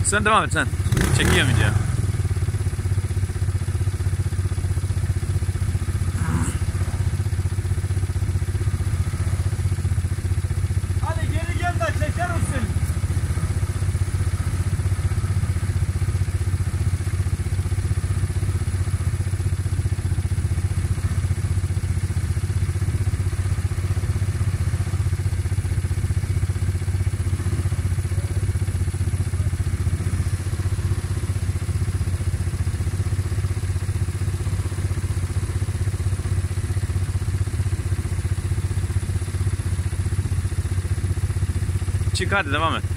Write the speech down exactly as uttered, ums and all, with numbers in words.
Sen devam et sen. Çekiyorum video. Hadi geri gel de çeker misin? Çık hadi devam et.